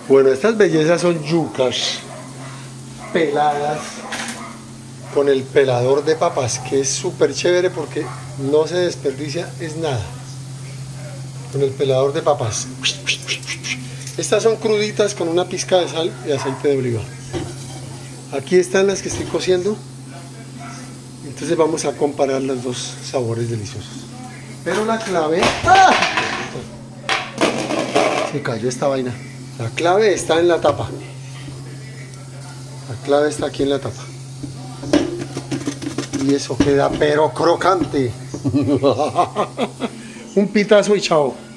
Bueno, estas bellezas son yucas peladas con el pelador de papas, que es súper chévere porque no se desperdicia, es nada. Con el pelador de papas. Estas son cruditas con una pizca de sal y aceite de oliva. Aquí están las que estoy cociendo. Entonces vamos a comparar los dos sabores deliciosos. Pero la clave... ¡Ah! Se cayó esta vaina. La clave está en la tapa. La clave está aquí en la tapa. Y eso queda pero crocante. Un pitazo y chao.